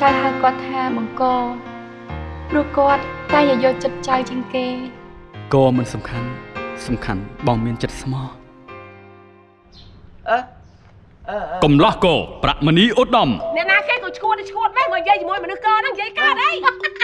ចៅហៅគាត់ថាបង្គោព្រោះគាត់តែយកចិត្តចៅជាងគេគោមិនសំខាន់បងមានចិត្តស្មោះកំឡោះគោប្រាក់មនីឧត្តមអ្នកណាគេក៏ឈួតវិញមកនិយាយជាមួយមនុស្សកហ្នឹងនិយាយកើតអី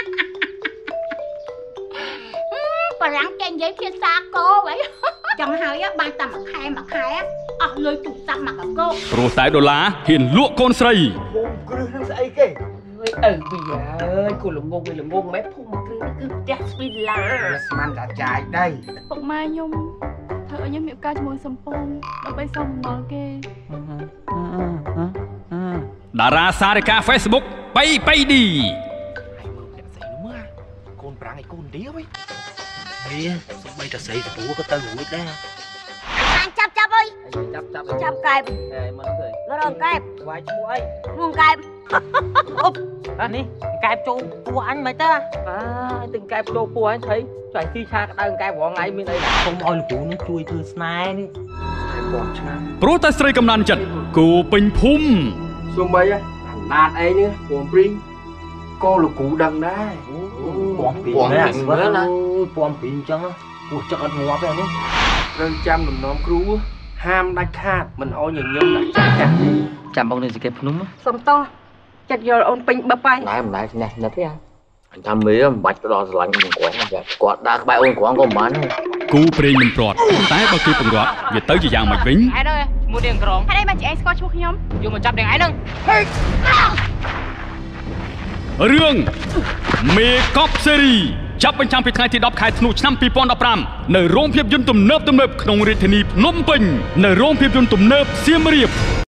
បារាំងគេនិយាយភាសាគោវិញចង់ហើយបានតែមួយខែអស់លុយទូរស័ព្ទមកកោព្រោះតែដុល្លារហ៊ានលក់កូនស្រីគ្រឹះនឹងស្អីគេអើពីអើយគូល្ងងម៉ែភូមិគ្រឹះនេះគឺផ្ទះស្វីឡាស្មានតែចាយដីពុកម៉ែខ្ញុំធ្វើឲ្យខ្ញុំមានឱកាសជាមួយសំពងដើម្បីសុំបំណុលគេតារាសារិកា Facebook បីឌីហើយមើលអ្នកស្រីនោះមើលកូនប្រាំងឲ្យកូនឌីវិញនេះសំបីតែស្រីស្រួលក៏ទៅរួចដែរចាប់អើយចាប់កែបហើយមកទៅរងកែបវាយឈ្មោះអីឈ្មោះកែបអប់អានេះកែបចូលពោះអញមិនទៅទឹកកែបចូលពោះអញស្រីចៃទីឆាក្តៅកែបរងថ្ងៃមានអីខ្ញុំឲ្យលោកគ្រូនឹងជួយធ្វើស្នេហ៍នេះឲ្យពាន់ឆ្នាំព្រោះតែស្រីកំណានចិត្តគូពេញភូមិសំបីអាណាតអីនេះព្រមព្រីងក៏លោកគ្រូដឹងដែរពាន់ព្រីងណាមើលណាពាន់ព្រីងអញ្ចឹងពោះចឹកអត់ងាប់ទេនេះត្រូវចាំលំនាំគ្រូហាមដាច់ខាតមិនអោយញញឹមដាក់ចាស់ចាំបងនៅសង្កេតភ្នំសុំតោះចិត្តយល់អូនពេញបឹបហើយណែមិនដែរឆ្នះនិតទេអញថាមេមិនបាច់ទៅដល់ស្រឡាញ់នឹងគាត់គាត់ដើរក្បែរអូនគ្រាន់ក៏មិនបានគូព្រេងមិនព្រាត់តែបើគេពង្រត់វាទៅជាយ៉ាងម៉េចវិញឯនោះមួយនាងក្រមហេតុអីបានជាឯងស្គាល់ឈ្មោះខ្ញុំយកមកចាប់នាងឯងហ្នឹងរឿងមេកប់ស៊េរីចាប់បញ្ចាំងពីថ្ងៃទី10ខែធ្នូឆ្នាំ2015នៅរោងភាពយន្តទំនើបក្នុងរាជធានីភ្នំពេញនៅរោងភាពយន្តទំនើបសៀមរាប